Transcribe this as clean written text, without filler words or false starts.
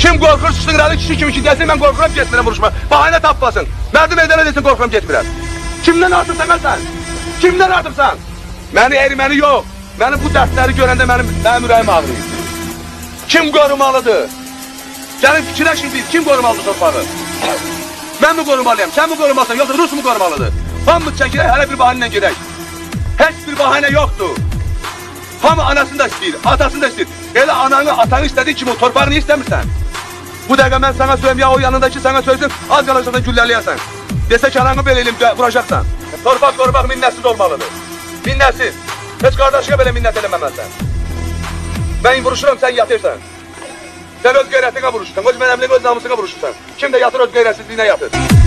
Kim qorxur sıçrıqralı kişi kimi ki gəlsin, mən qorxuram getmirəm vuruşma. Bahane tapmasın. Mərdim edənə desin qorxuram getmirəm. Kimdən artıqsan sən? Kimdən artıqsan? Məni eriməni yox. Mənim bu dərsləri görəndə mənim ürəyim ağrıyır. Kim qorumalıdır? Gəlin fikirləşin biz, kim qorumalıdır torpağı? Mən mi qorumalıyam, sən mi qorumalısın, yoxsa Rus mu qorumalıdır? Hamımız çəkilək, hələ bir bahane ilə gedək. Heç bir bahane yoxdur. Hamı anasını da istəyir, atasını da istəyir. Elə ananı, atanı istədiyi kimi o torpağı niyə istəmirsən? Bu dəqiqə mən sana söyleyeyim, ya o yanındaki sana söylesin, az qalacaqdan gülləliyəsən. Desə ki, ananı belə eləyim, vuracaqsan. Torpaq minnətsiz olmalıdır. Minnətsiz. Heç qardaşıya belə minnət eləməməlisən. Mən vuruşuram, sən yatırsan. Sen öz qeyrətinə vuruşursan, öz mənəmliyə, öz namusuna vuruşursan. Kim də yatır öz qeyrətsizliyinə yatır.